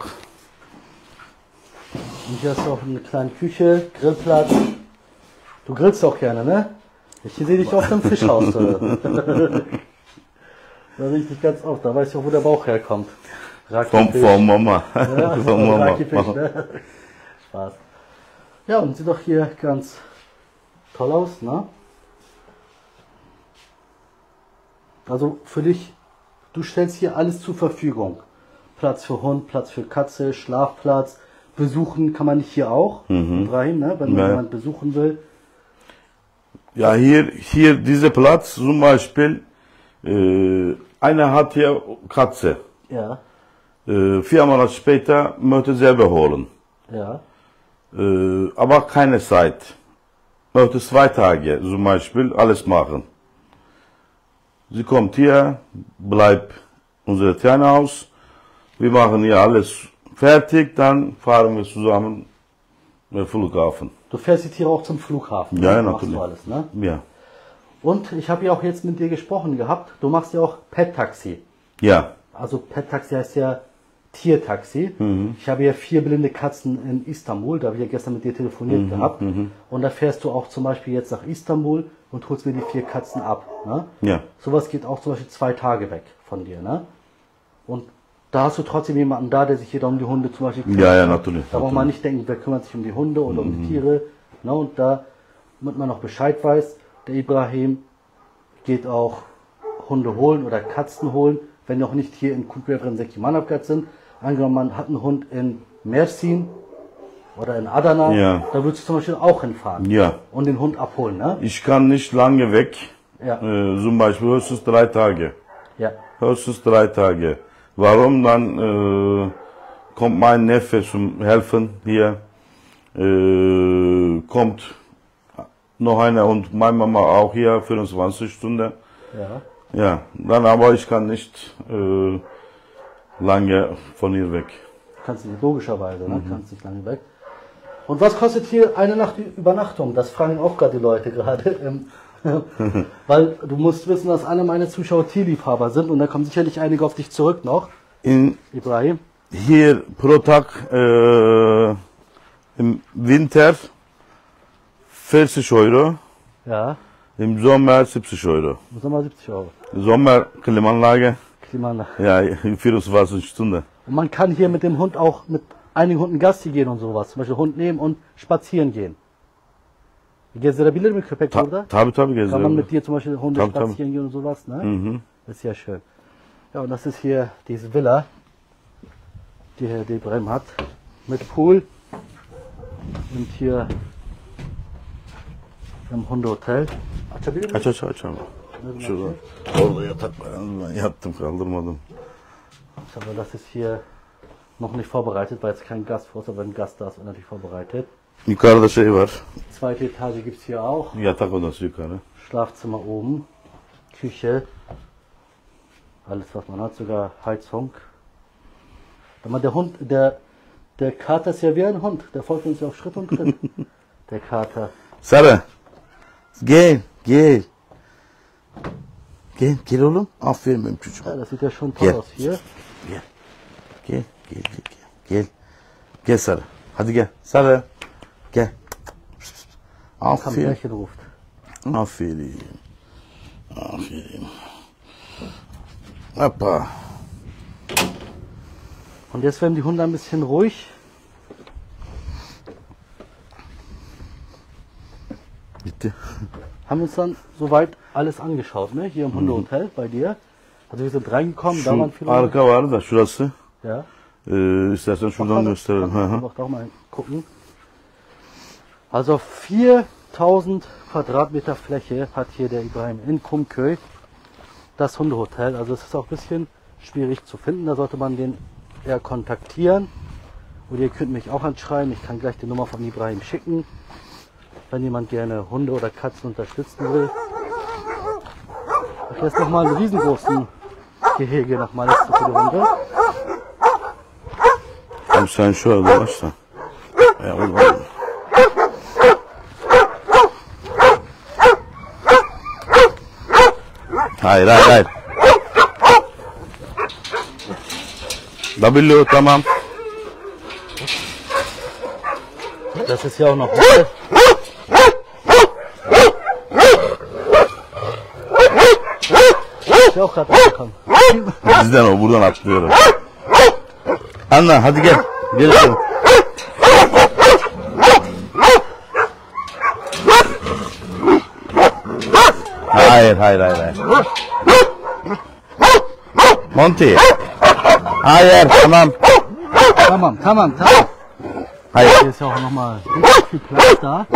Und hier hast du auch eine kleine Küche, Grillplatz. Du grillst auch gerne, ne? Ich sehe dich auf dem Fischhaus. Da sehe ich dich ganz oft. Da weiß ich auch, wo der Bauch herkommt. Von Mama. Ja, Von Mama. Rakifisch, ne? Spaß. Ja, und sieht doch hier ganz toll aus, ne? Also für dich, du stellst hier alles zur Verfügung. Platz für Hund, Platz für Katze, Schlafplatz. Besuchen kann man nicht hier auch, Ibrahim, ne? Wenn man jemand besuchen will. Ja, hier dieser Platz zum Beispiel, einer hat hier Katze. Ja, 4 Monate später möchte selber holen. ja. Aber keine Zeit. Möchte 2 Tage zum Beispiel alles machen. Sie kommt hier, bleibt unser Tierhaus. Wir machen hier alles fertig, dann fahren wir zusammen zum Flughafen. Du fährst die Tiere auch zum Flughafen. Ja, ne? natürlich. Machst du alles, ne? Ja. Und ich habe ja auch jetzt mit dir gesprochen gehabt. Du machst ja auch Pet-Taxi. Ja. Also Pet-Taxi heißt ja Tiertaxi. Ich habe ja 4 blinde Katzen in Istanbul. Da habe ich ja gestern mit dir telefoniert gehabt. Und da fährst du auch zum Beispiel jetzt nach Istanbul und holst mir die 4 Katzen ab. Ne? Ja. Sowas geht auch zum Beispiel 2 Tage weg von dir. Ne? Und da hast du trotzdem jemanden da, der sich hier um die Hunde zum Beispiel kümmert. Ja, ja, natürlich. Da braucht man nicht denken, wer kümmert sich um die Hunde oder um die Tiere. Ne? Und da, damit man noch Bescheid weiß, der Ibrahim geht auch Hunde holen oder Katzen holen, wenn die auch nicht hier in Kumköy Manavgat sind. Angenommen, man hat einen Hund in Mersin oder in Adana, Ja. da würdest du zum Beispiel auch hinfahren Ja. und den Hund abholen. Ne? Ich kann nicht lange weg. Ja. Zum Beispiel höchstens 3 Tage. Ja. Höchstens 3 Tage. Warum? Dann kommt mein Neffe zum Helfen hier. Kommt noch einer und meine Mama auch hier, 24 Stunden. Ja. Ja, dann aber ich kann nicht lange von hier weg. Kannst du nicht, logischerweise, ne? Kannst nicht lange weg. Und was kostet hier eine Nacht Übernachtung? Das fragen auch gerade die Leute gerade. Weil du musst wissen, dass alle meine Zuschauer Tierliebhaber sind und da kommen sicherlich einige auf dich zurück noch. Ibrahim? Hier pro Tag im Winter 40 Euro, Ja, im Sommer 70 Euro. im Sommer 70 Euro. Sommer Klimaanlage, Klimaanlage. ja, 24 Stunden. Und man kann hier mit dem Hund auch mit einigen Hunden Gassi gehen und sowas. Zum Beispiel Hund nehmen und spazieren gehen. Gezebilir mi köpek burada? Tabii Kann man geziyorum. mit dir zum Beispiel Hunde Tabii, tabii. spazieren gehen und sowas, ne? Mhm. Das ist ja schön. Ja, und das ist hier diese Villa, die Herr Debrem hat, mit Pool. Und hier im Hundehotel. Açabilir miyim? Aç ama. Şurada. Orada yatak var. Ben yattım kaldırmadım. Aber das ist hier noch nicht vorbereitet, weil jetzt kein Gast vor ist, aber wenn ein Gast da ist, wird natürlich vorbereitet. Yukarıda şey var. Zweite Etage gibt es hier auch. Yatak odası yukarı. Schlafzimmer oben, Küche, alles was man hat, sogar Heizung. Aber der Hund, der Kater ist ja wie ein Hund, der folgt uns ja auf Schritt und Tritt. Der Kater. Sarı. Gel. Gel. Gel oğlum. Aferin benim çocuğum. Ja, das sieht ja schon toll Gel. aus hier. Gel. Gel Sarı. Hadi gel. Sarı. Gel. Kam Aferin. Bärchen ruft. Aferin. Hoppa. Und jetzt werden die Hunde ein bisschen ruhig. Bitti. Haben uns dann soweit alles angeschaut, ne? Hier im Hundehotel bei dir. Also wir sind reingekommen, da waren Şu viele Hunde. arka var da şurası. Ja. İstersen şuradan gösterelim. Hı hı. Doch mal gucken. Also 4000 Quadratmeter Fläche hat hier der Ibrahim in Kumköy. Das Hundehotel. Also es ist auch ein bisschen schwierig zu finden. Da sollte man den eher kontaktieren. Oder ihr könnt mich auch anschreiben. Ich kann gleich die Nummer von Ibrahim schicken. Wenn jemand gerne Hunde oder Katzen unterstützen will. Ach, hier ist nochmal ein riesengroßen Gehege nochmal extra für die Hunde. Abi sen şu arada başla. Ya oradan. Hayır. W tamam. Das ist ja auch noch Hunde. Ist ja auch gerade angekommen. Bizden o buradan atlıyorum. Anna hadi gel. Gel şöyle. Hayır. Monty. Hayır tamam. Tamam. Hayır. Hier ist ja auch nochmal richtig viel Platz da.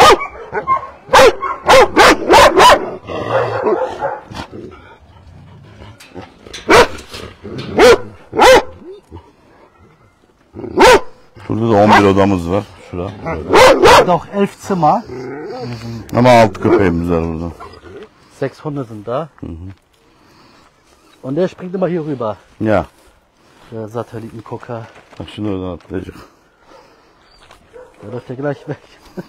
Şurada da 11 odamız var. Şura. Hat auch 11 Zimmer. Ama 6 köpeğimiz var burada. 6 Hunde sind da. Und der springt immer hier rüber. Ya. Der Satellitengucker. Bak şunu oradan atlayacak. Der läuft ja gleich weg.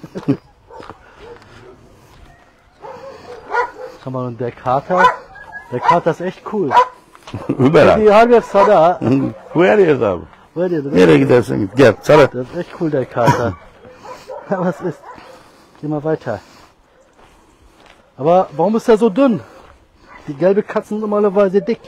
Schau mal, und der Kater. Der Kater ist echt cool. Uber abi. Die halbe Sada. Bu her yerde abi. Hört ihr das? Nereye gidersen git. Gel Sarı. Das ist echt cool, der Kater. Aber was ist? Geh mal weiter. Aber warum ist er so dünn? Die gelbe Katzen sind normalerweise dick.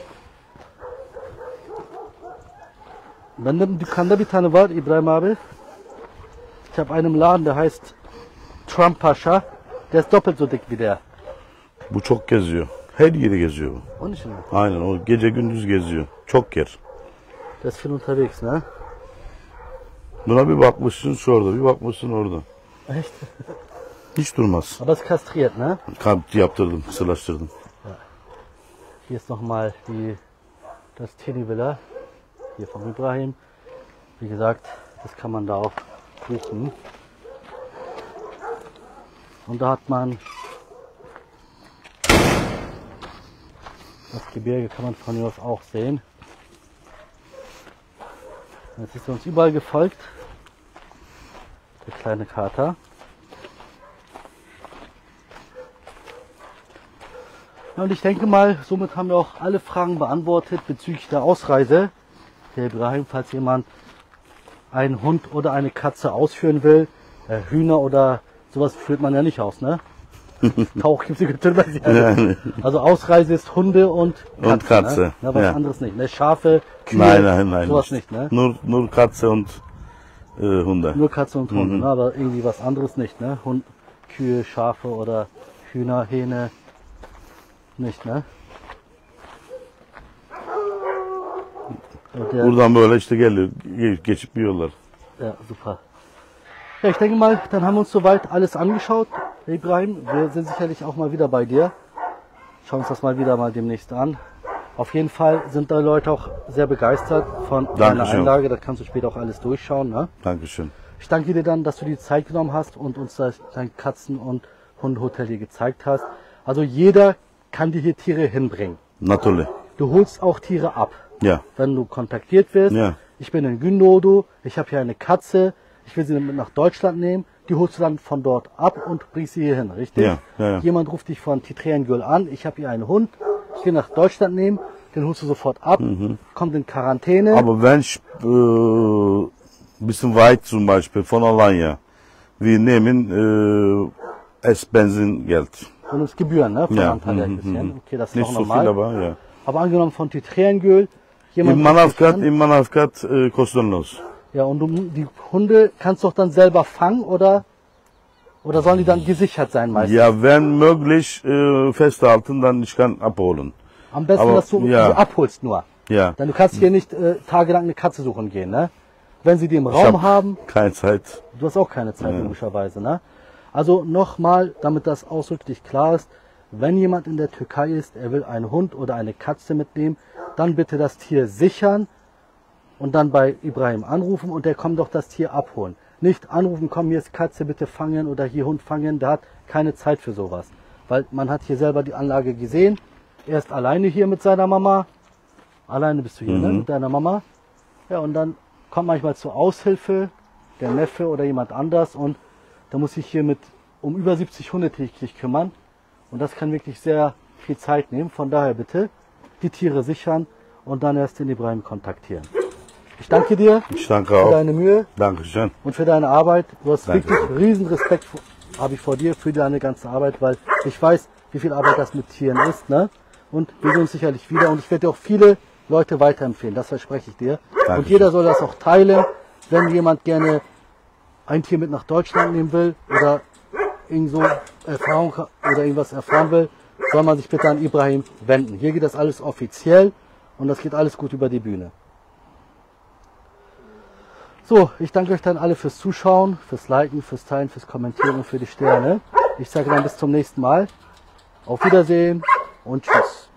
Benim dükkanda bir tane var İbrahim abi. Ich habe einen im Laden, der heißt Trump Pascha. Der ist doppelt so dick wie der. Bu çok geziyor. Her yeri geziyor bu. Onun için mi? Aynen o gece gündüz geziyor. Çok yer. Der ist viel unterwegs, ne? Buna bir bakmışsın şurada, bir bakmışsın orada. Echt? Hiç durmaz. Aber ist kastriert, ne? Kalp yaptırdım, kısırlaştırdım. Hier ist nochmal das Teddy Villa. Hier von Ibrahim. Wie gesagt, das kann man da auch buchen. Und da hat man das Gebirge, kann man von hier aus auch sehen. Jetzt ist er uns überall gefolgt. Der kleine Kater. Ja, und ich denke mal, somit haben wir auch alle Fragen beantwortet bezüglich der Ausreise. Der Ibrahim, falls jemand einen Hund oder eine Katze ausführen will, Hühner oder sowas führt man ja nicht aus, ne? Tauch gibt's götürmez yani. Also Ausreise ist Hunde und Katze. Ne? Na, was Ja. anderes nicht, ne? Schafe, Kühe, Nein. sowas nicht, ne? Nur Katze und Hunde. Nur Katze und Hund, ne? Aber irgendwie was anderes nicht, ne? Kühe, Schafe oder Hühner, Hähne nicht, ne? Buradan böyle işte geliyor, geçip yiyorlar. Ja, super. Ja, ich denke mal, dann haben wir uns soweit alles angeschaut. Ibrahim, wir sind sicherlich auch mal wieder bei dir. Schauen uns das mal demnächst an. Auf jeden Fall sind da Leute auch sehr begeistert von deiner Einlage. Da kannst du später auch alles durchschauen. Ne? Dankeschön. Ich danke dir dann, dass du die Zeit genommen hast und uns dein Katzen- und Hundehotel hier gezeigt hast. Also jeder kann dir hier Tiere hinbringen. Natürlich. Du holst auch Tiere ab. Ja. Wenn du kontaktiert wirst. Ja. Ich bin in Gündoğdu, ich habe hier eine Katze, ich will sie mit nach Deutschland nehmen. Die holst du dann von dort ab und bringst sie hier hin, richtig? Ja, ja, ja. Jemand ruft dich von Titrengöl an, ich habe hier einen Hund, ich will nach Deutschland nehmen, den holst du sofort ab, kommt in Quarantäne. Aber wenn ich ein bisschen weit zum Beispiel von Alanya, wir nehmen Benzingeld. Und es Gebühren, ne? Von Ja, Antalya ein bisschen. Okay, das ist Nicht noch so normal. viel, aber ja. Aber angenommen von Titrengöl, jemand In Manavgat kostenlos. Ja, und die Hunde kannst du auch dann selber fangen oder sollen die dann gesichert sein meistens? Ja, wenn möglich festhalten, dann ich kann abholen. Am besten, aber, dass du sie abholst nur. Ja. Denn du kannst hier nicht tagelang eine Katze suchen gehen, ne? Wenn sie die im Raum haben. Keine Zeit. Du hast auch keine Zeit, logischerweise, ne? Also nochmal, damit das ausdrücklich klar ist, wenn jemand in der Türkei ist, er will einen Hund oder eine Katze mitnehmen, dann bitte das Tier sichern und dann bei Ibrahim anrufen und der kommt doch das Tier abholen. Nicht anrufen, komm, hier ist Katze, bitte fangen oder hier Hund fangen, der hat keine Zeit für sowas. Weil man hat hier selber die Anlage gesehen, er ist alleine hier mit seiner Mama, alleine bist du hier, ne, mit deiner Mama. Ja, und dann kommt manchmal zur Aushilfe der Neffe oder jemand anders und da muss ich hier um über 70 Hunde täglich kümmern und das kann wirklich sehr viel Zeit nehmen. Von daher bitte die Tiere sichern und dann erst den Ibrahim kontaktieren. Ich danke dir Ich danke für auch. deine Mühe Dankeschön. und für deine Arbeit. Du hast Danke. wirklich riesen Respekt habe ich vor dir für deine ganze Arbeit, weil ich weiß, wie viel Arbeit das mit Tieren ist, ne? Und wir sehen uns sicherlich wieder und ich werde dir auch viele Leute weiterempfehlen, das verspreche ich dir. Dankeschön. Und jeder soll das auch teilen, wenn jemand gerne ein Tier mit nach Deutschland nehmen will oder irgend so Erfahrung oder irgendwas erfahren will, soll man sich bitte an Ibrahim wenden. Hier geht das alles offiziell und das geht alles gut über die Bühne. So, ich danke euch dann alle fürs Zuschauen, fürs Liken, fürs Teilen, fürs Kommentieren und für die Sterne. Ich sage dann bis zum nächsten Mal. Auf Wiedersehen und tschüss.